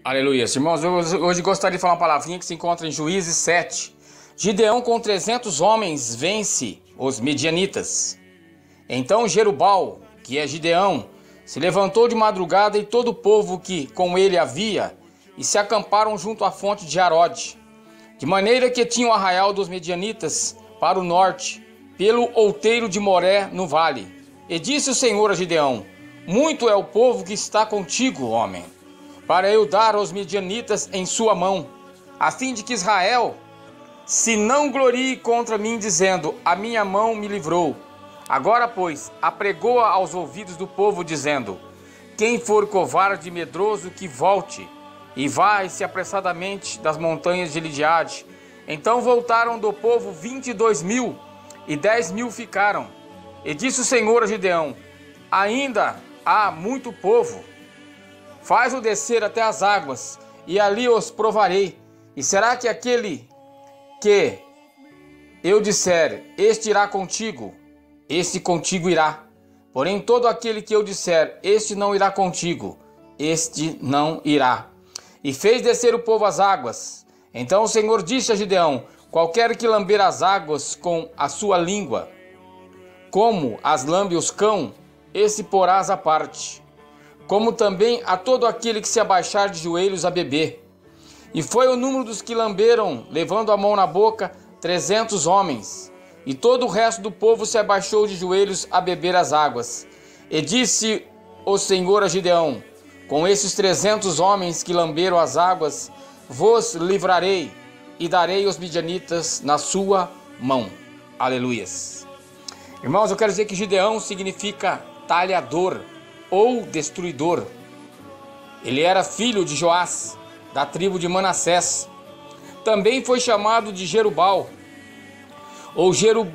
Aleluia. Irmãos, hoje gostaria de falar uma palavrinha que se encontra em Juízes 7. Gideão com 300 homens vence os medianitas. Então Jerubal, que é Gideão, se levantou de madrugada e todo o povo que com ele havia, e se acamparam junto à fonte de Arode, de maneira que tinham o arraial dos medianitas para o norte, pelo outeiro de Moré no vale. E disse o Senhor a Gideão: muito é o povo que está contigo, homem, para eu dar aos medianitas em sua mão, a fim de que Israel se não glorie contra mim, dizendo: a minha mão me livrou. Agora, pois, apregoa aos ouvidos do povo, dizendo: quem for covarde e medroso, que volte, e vai-se apressadamente das montanhas de Gileade. Então voltaram do povo 22.000, e 10.000 ficaram. E disse o Senhor a Gideão: ainda há muito povo, faz-o descer até as águas, e ali os provarei. E será que aquele que eu disser, este irá contigo, este contigo irá. Porém todo aquele que eu disser, este não irá contigo, este não irá. E fez descer o povo às águas. Então o Senhor disse a Gideão: qualquer que lamber as águas com a sua língua, como as lambe os cão, esse porás à parte, como também a todo aquele que se abaixar de joelhos a beber. E foi o número dos que lamberam, levando a mão na boca, 300 homens. E todo o resto do povo se abaixou de joelhos a beber as águas. E disse o Senhor a Gideão: com esses 300 homens que lamberam as águas, vos livrarei, e darei os midianitas na sua mão. Aleluias. Irmãos, eu quero dizer que Gideão significa talhador ou destruidor. Ele era filho de Joás, da tribo de Manassés. Também foi chamado de Jerubal, ou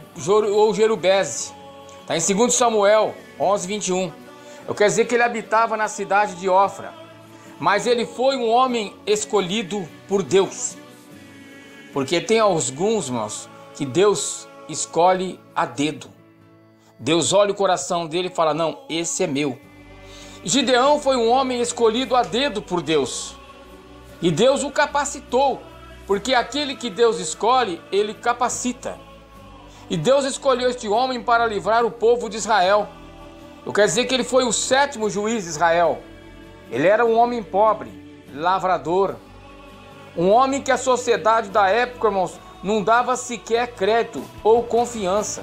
Jerubeze. Está em 2 Samuel 11:21. Eu quero dizer que ele habitava na cidade de Ofra, mas ele foi um homem escolhido por Deus. Porque tem alguns, irmãos, que Deus escolhe a dedo. Deus olha o coração dele e fala: não, esse é meu. Gideão foi um homem escolhido a dedo por Deus. E Deus o capacitou, porque aquele que Deus escolhe, ele capacita. E Deus escolheu este homem para livrar o povo de Israel. Eu quero dizer que ele foi o 7º juiz de Israel. Ele era um homem pobre, lavrador. Um homem que a sociedade da época, irmãos, não dava sequer crédito ou confiança.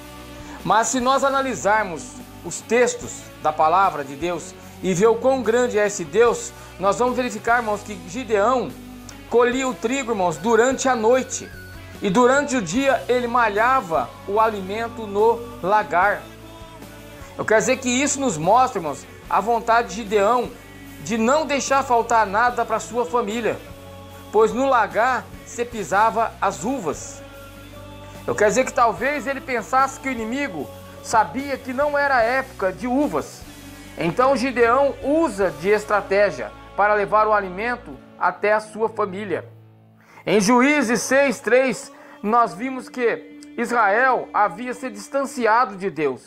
Mas se nós analisarmos os textos da palavra de Deus e ver o quão grande é esse Deus, nós vamos verificar, irmãos, que Gideão colhia o trigo, irmãos, durante a noite. E durante o dia ele malhava o alimento no lagar. Eu quero dizer que isso nos mostra, irmãos, a vontade de Gideão de não deixar faltar nada para sua família, pois no lagar se pisava as uvas. Eu quero dizer que talvez ele pensasse que o inimigo sabia que não era época de uvas. Então Gideão usa de estratégia para levar o alimento até a sua família. Em Juízes 6:3, nós vimos que Israel havia se distanciado de Deus,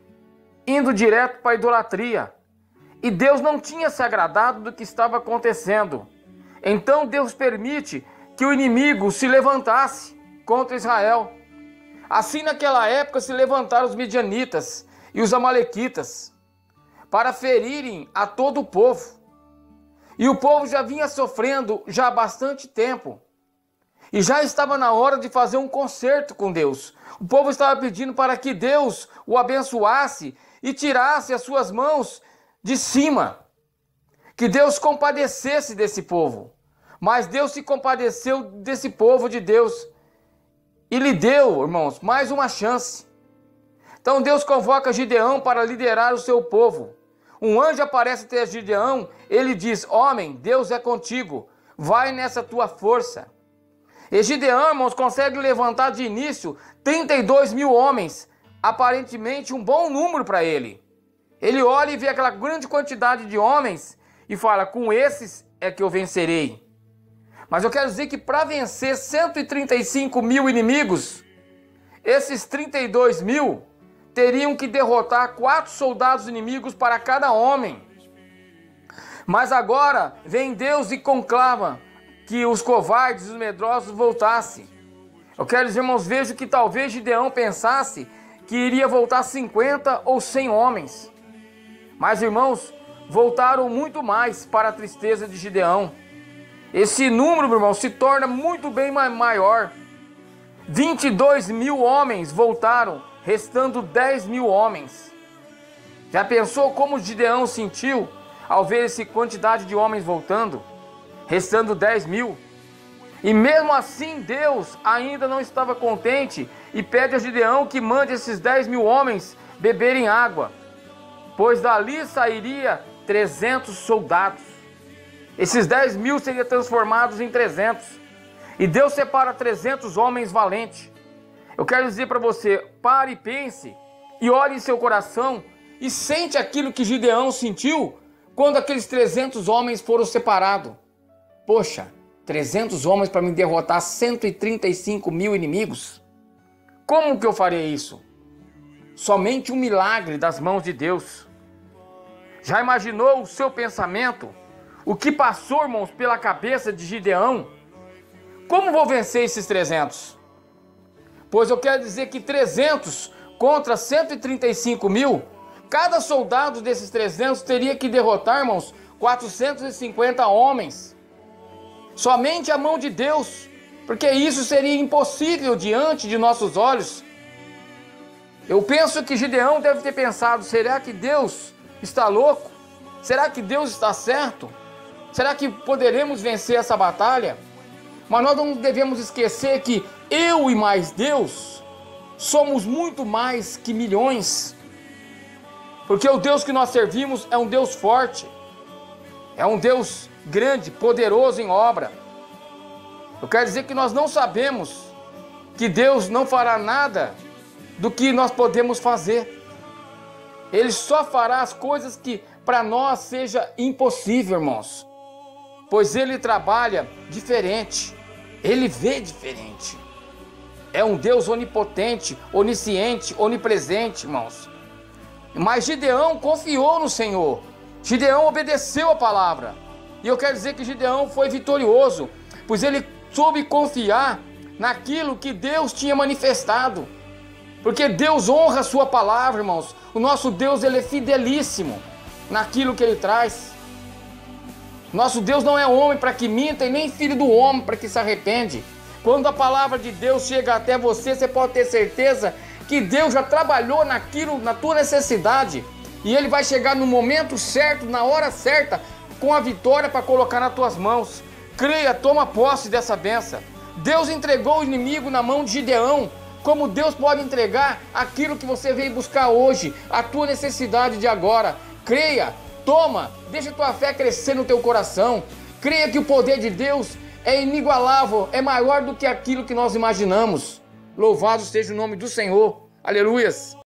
indo direto para a idolatria. E Deus não tinha se agradado do que estava acontecendo. Então Deus permite que o inimigo se levantasse contra Israel. Assim, naquela época, se levantaram os midianitas e os amalequitas para ferirem a todo o povo. E o povo já vinha sofrendo já há bastante tempo. E já estava na hora de fazer um concerto com Deus. O povo estava pedindo para que Deus o abençoasse e tirasse as suas mãos de cima. Que Deus compadecesse desse povo. Mas Deus se compadeceu desse povo de Deus e lhe deu, irmãos, mais uma chance. Então Deus convoca Gideão para liderar o seu povo. Um anjo aparece até Gideão, ele diz: homem, Deus é contigo, vai nessa tua força. E Gideão, irmãos, consegue levantar de início 32.000 homens, aparentemente um bom número para ele. Ele olha e vê aquela grande quantidade de homens e fala: com esses é que eu vencerei. Mas eu quero dizer que para vencer 135.000 inimigos, esses 32.000 teriam que derrotar 4 soldados inimigos para cada homem. Mas agora vem Deus e conclama que os covardes e os medrosos voltassem. Eu quero dizer, irmãos, vejo que talvez Gideão pensasse que iria voltar 50 ou 100 homens. Mas, irmãos, voltaram muito mais para a tristeza de Gideão. Esse número, meu irmão, se torna muito bem maior. 22.000 homens voltaram, restando 10.000 homens. Já pensou como Gideão sentiu ao ver essa quantidade de homens voltando, restando 10.000? E mesmo assim Deus ainda não estava contente e pede a Gideão que mande esses 10.000 homens beberem água, pois dali sairia 300 soldados. Esses 10.000 seriam transformados em 300. E Deus separa 300 homens valentes. Eu quero dizer para você, pare e pense, e olhe em seu coração, e sente aquilo que Gideão sentiu quando aqueles 300 homens foram separados. Poxa, 300 homens para me derrotar 135.000 inimigos? Como que eu farei isso? Somente um milagre das mãos de Deus. Já imaginou o seu pensamento? O que passou, irmãos, pela cabeça de Gideão? Como vou vencer esses 300? Pois eu quero dizer que 300 contra 135.000, cada soldado desses 300 teria que derrotar, irmãos, 450 homens. Somente a mão de Deus, porque isso seria impossível diante de nossos olhos. Eu penso que Gideão deve ter pensado, será que Deus está louco? Será que Deus está certo? Será que poderemos vencer essa batalha? Mas nós não devemos esquecer que eu e mais Deus somos muito mais que milhões. Porque o Deus que nós servimos é um Deus forte. É um Deus grande, poderoso em obra. Eu quero dizer que nós não sabemos que Deus não fará nada do que nós podemos fazer. Ele só fará as coisas que para nós seja impossível, irmãos. Pois Ele trabalha diferente. Ele vê diferente. É um Deus onipotente, onisciente, onipresente, irmãos. Mas Gideão confiou no Senhor. Gideão obedeceu a palavra. E eu quero dizer que Gideão foi vitorioso, pois ele soube confiar naquilo que Deus tinha manifestado. Porque Deus honra a sua palavra, irmãos. O nosso Deus, ele é fidelíssimo naquilo que ele traz. Nosso Deus não é homem para que minta e nem filho do homem para que se arrepende. Quando a palavra de Deus chega até você, você pode ter certeza que Deus já trabalhou naquilo, na tua necessidade. E Ele vai chegar no momento certo, na hora certa, com a vitória para colocar nas tuas mãos. Creia, toma posse dessa bênção. Deus entregou o inimigo na mão de Gideão. Como Deus pode entregar aquilo que você veio buscar hoje, a tua necessidade de agora. Creia, toma, deixa a tua fé crescer no teu coração. Creia que o poder de Deus é inigualável, é maior do que aquilo que nós imaginamos. Louvado seja o nome do Senhor. Aleluias.